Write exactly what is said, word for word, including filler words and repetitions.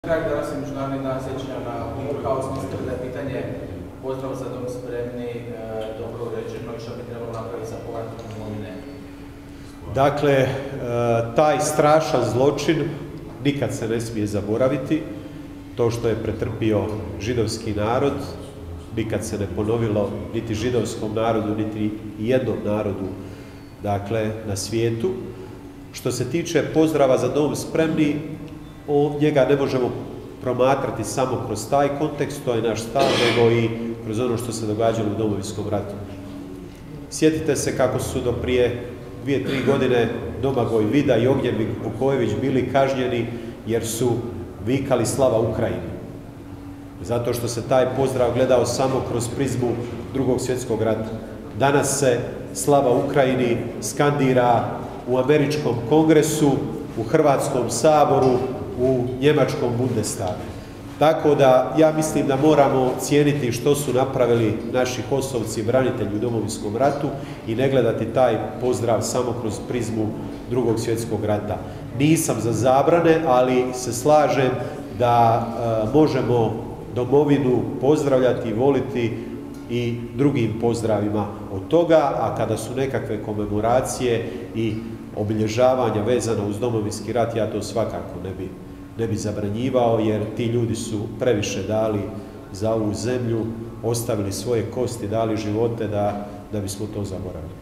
Kraj danas je Međunarodni dan sjećanja na Holokaust, mislite da je pitanje pozdrav za dom spremni, e, dobro uređeno i što bi trebalo napraviti sa povratom imovine? Dakle, e, taj strašan zločin nikad se ne smije zaboraviti. To što je pretrpio židovski narod, nikad se ne ponovilo niti židovskom narodu, niti jednom narodu, dakle, na svijetu. Što se tiče pozdrava za dom spremni, o, njega ne možemo promatrati samo kroz taj kontekst, to je naš stav, nego i kroz ono što se događalo u Domovinskom ratu. Sjetite se kako su do prije dvije, tri godine Domagoj Vida i Ognjen Vukojević bili kažnjeni jer su vikali slava Ukrajini. Zato što se taj pozdrav gledao samo kroz prizmu Drugog svjetskog rata. Danas se slava Ukrajini skandira u američkom kongresu, u Hrvatskom saboru, u njemačkom Bundestagu. Tako da ja mislim da moramo cijeniti što su napravili naši HOS-ovci, branitelji u Domovinskom ratu i ne gledati taj pozdrav samo kroz prizmu Drugog svjetskog rata. Nisam za zabrane, ali se slažem da e, možemo domovinu pozdravljati i voliti i drugim pozdravima od toga, a kada su nekakve komemoracije i obilježavanja vezano uz Domovinski rat, ja to svakako ne bi, ne bi zabranjivao, jer ti ljudi su previše dali za ovu zemlju, ostavili svoje kosti, dali živote da, da bismo to zaboravili.